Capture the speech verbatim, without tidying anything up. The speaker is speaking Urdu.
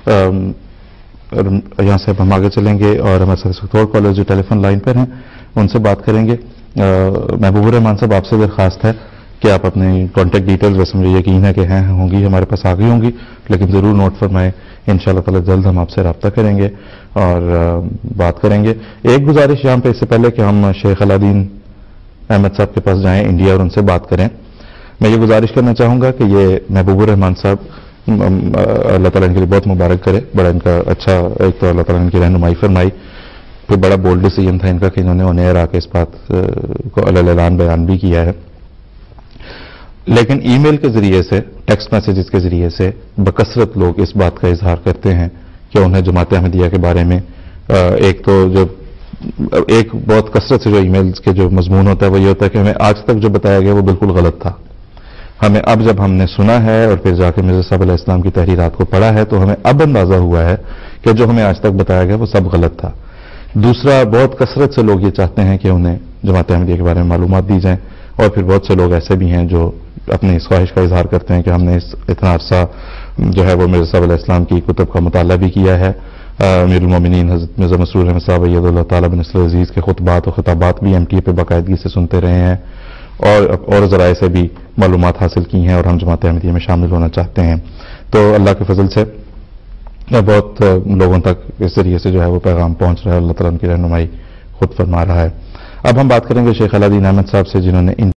یہاں سے ہم آگے چلیں گے اور ہمارے ساتھ ڈاکٹر کالر جو ٹیلی فون لائن پر ہیں ان سے بات کریں گے. محبوب الرحمان صاحب آپ سے درخواست ہے کہ آپ اپنی کانٹیکٹ ڈیٹیلز، ویسے مجھے یقین ہے کہ ہیں ہوں گی ہمارے پاس آ گئی ہوں گی، لیکن ضرور نوٹ فرمائیں. ان شاء اللہ تعالیٰ جلد ہم آپ سے رابطہ کریں گے اور بات کریں گے. ایک گزارش یہاں پہ اس سے پہلے کہ ہم شیخ الدین احمد صاحب کے پاس جائیں انڈیا اور ان سے بات کریں، میں یہ گزارش کرنا چاہوں گا کہ یہ محبوب الرحمان صاحب اللہ تعالیٰ ان کے لیے بہت مبارک کرے، بڑا ان کا اچھا، ایک تو اللہ تعالیٰ ان کی رہنمائی فرمائی، پھر بڑا بولڈ ڈیسیجن تھا ان کا کہ انہوں نے آن ایئر آ کے اس بات کو اعلان بیان بھی کیا ہے. لیکن ای میل کے ذریعے سے، ٹیکسٹ میسیجز کے ذریعے سے بکثرت لوگ اس بات کا اظہار کرتے ہیں کہ انہیں جماعت احمدیہ کے بارے میں ایک تو جو ایک بہت کثرت سے جو ای میلز کے جو مضمون ہوتا ہے وہ یہ ہوتا ہے کہ ہمیں آج تک جو بتایا گیا وہ بالکل غلط تھا. ہمیں اب جب ہم نے سنا ہے اور پھر جا کے مرزا صاحب علیہ السلام کی تحریرات کو پڑھا ہے تو ہمیں اب اندازہ ہوا ہے کہ جو ہمیں آج تک بتایا گیا وہ سب غلط تھا. دوسرا، بہت کثرت سے لوگ یہ چاہتے ہیں کہ انہیں جماعت احمدیہ کے بارے میں معلومات دی جائیں، اور پھر بہت سے لوگ ایسے بھی ہیں جو اپنی اس خواہش کا اظہار کرتے ہیں کہ ہم نے اس اتنا عرصہ جو ہے وہ مرزا صاحب علیہ السلام کی کتب کا مطالعہ بھی کیا ہے. امیر المومنین حضرت مرزا مسرور احمد صاحب اید اللہ تعالیٰ بن نصر العزیز کے خطبات و خطابات بھی ایم ٹی اے پہ باقاعدگی سے سنتے رہے ہیں اور اور ذرائع سے بھی معلومات حاصل کی ہیں اور ہم جماعت احمدیہ میں شامل ہونا چاہتے ہیں. تو اللہ کے فضل سے بہت لوگوں تک اس ذریعے سے جو ہے وہ پیغام پہنچ رہا ہے. اللہ تعالیٰ ان کی رہنمائی خود فرما رہا ہے. اب ہم بات کریں گے شیخ الدین احمد صاحب سے، جنہوں نے ان